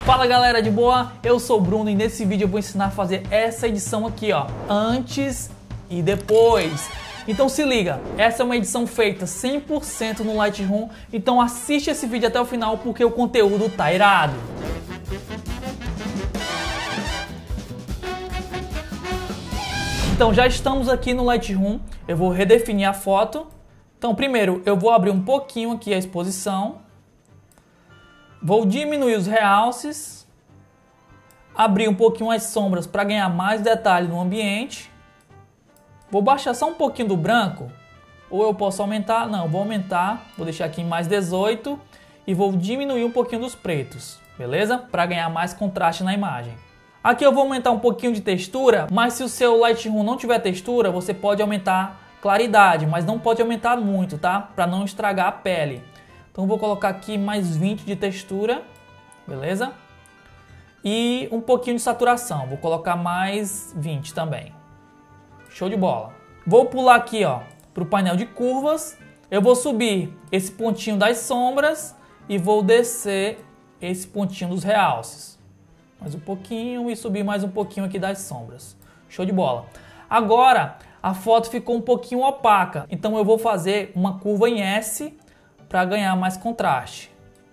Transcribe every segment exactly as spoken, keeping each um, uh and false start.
Fala galera, de boa? Eu sou o Bruno e nesse vídeo eu vou ensinar a fazer essa edição aqui, ó, antes e depois. Então se liga, essa é uma edição feita cem por cento no Lightroom, então assiste esse vídeo até o final porque o conteúdo tá irado. Então já estamos aqui no Lightroom, eu vou redefinir a foto. Então primeiro eu vou abrir um pouquinho aqui a exposição. Vou diminuir os realces, abrir um pouquinho as sombras para ganhar mais detalhe no ambiente. Vou baixar só um pouquinho do branco, ou eu posso aumentar, não, vou aumentar, vou deixar aqui em mais dezoito e vou diminuir um pouquinho dos pretos, beleza? Para ganhar mais contraste na imagem. Aqui eu vou aumentar um pouquinho de textura, mas se o seu Lightroom não tiver textura, você pode aumentar claridade, mas não pode aumentar muito, tá? Para não estragar a pele. Então vou colocar aqui mais vinte de textura, beleza? E um pouquinho de saturação, vou colocar mais vinte também. Show de bola. Vou pular aqui, ó, para o painel de curvas. Eu vou subir esse pontinho das sombras e vou descer esse pontinho dos realces. Mais um pouquinho e subir mais um pouquinho aqui das sombras. Show de bola. Agora a foto ficou um pouquinho opaca, então eu vou fazer uma curva em S para ganhar mais contraste.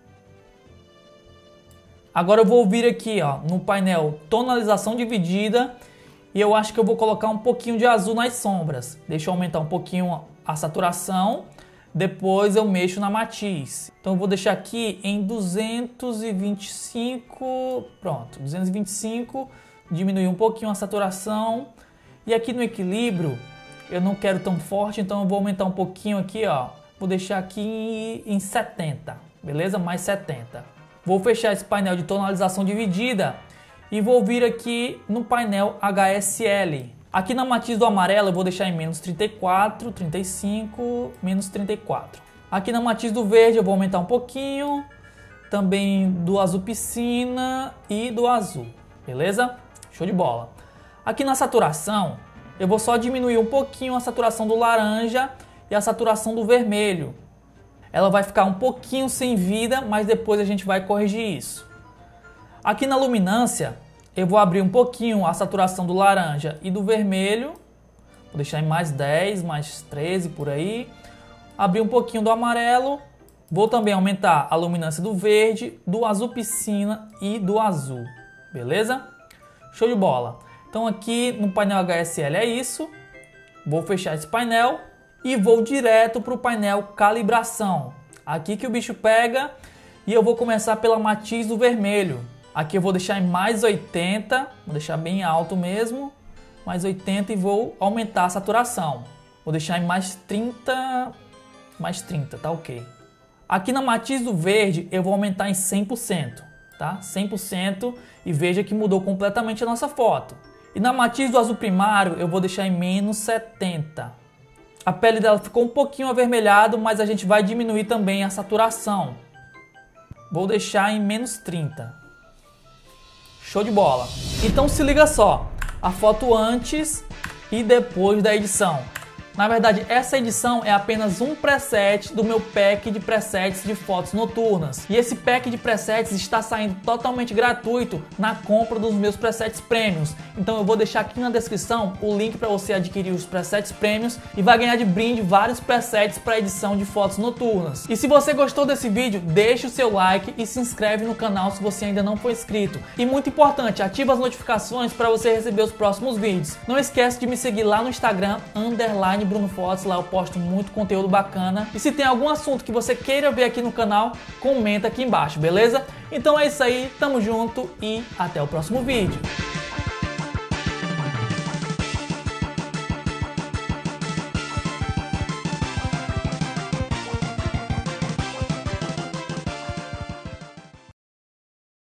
Agora eu vou vir aqui, ó, no painel tonalização dividida e eu acho que eu vou colocar um pouquinho de azul nas sombras. Deixa eu aumentar um pouquinho a saturação, depois eu mexo na matiz. Então eu vou deixar aqui em duzentos e vinte e cinco, pronto, duzentos e vinte e cinco, diminuir um pouquinho a saturação. E aqui no equilíbrio eu não quero tão forte, então eu vou aumentar um pouquinho aqui, ó. Vou deixar aqui em setenta, beleza? Mais setenta. Vou fechar esse painel de tonalização dividida e vou vir aqui no painel H S L. Aqui na matiz do amarelo eu vou deixar em menos trinta e quatro, trinta e cinco, menos trinta e quatro. Aqui na matiz do verde eu vou aumentar um pouquinho, também do azul piscina e do azul, beleza? Show de bola. Aqui na saturação eu vou só diminuir um pouquinho a saturação do laranja e a saturação do vermelho. Ela vai ficar um pouquinho sem vida, mas depois a gente vai corrigir isso. Aqui na luminância, eu vou abrir um pouquinho a saturação do laranja e do vermelho. Vou deixar em mais dez, mais treze por aí. Abrir um pouquinho do amarelo. Vou também aumentar a luminância do verde, do azul piscina e do azul. Beleza? Show de bola. Então aqui no painel H S L é isso. Vou fechar esse painel. E vou direto para o painel calibração. Aqui que o bicho pega e eu vou começar pela matiz do vermelho. Aqui eu vou deixar em mais oitenta, vou deixar bem alto mesmo, mais oitenta e vou aumentar a saturação. Vou deixar em mais trinta, mais trinta, tá ok. Aqui na matiz do verde eu vou aumentar em cem por cento, tá? cem por cento e veja que mudou completamente a nossa foto. E na matiz do azul primário eu vou deixar em menos setenta. A pele dela ficou um pouquinho avermelhado, mas a gente vai diminuir também a saturação. Vou deixar em menos trinta. Show de bola. Então se liga só, a foto antes e depois da edição. Na verdade, essa edição é apenas um preset do meu pack de presets de fotos noturnas. E esse pack de presets está saindo totalmente gratuito na compra dos meus presets premiums. Então eu vou deixar aqui na descrição o link para você adquirir os presets premiums e vai ganhar de brinde vários presets para edição de fotos noturnas. E se você gostou desse vídeo, deixa o seu like e se inscreve no canal se você ainda não for inscrito. E muito importante, ativa as notificações para você receber os próximos vídeos. Não esquece de me seguir lá no Instagram, underline Bruno Fotos, lá eu posto muito conteúdo bacana. E se tem algum assunto que você queira ver aqui no canal, comenta aqui embaixo, beleza? Então é isso aí, tamo junto e até o próximo vídeo.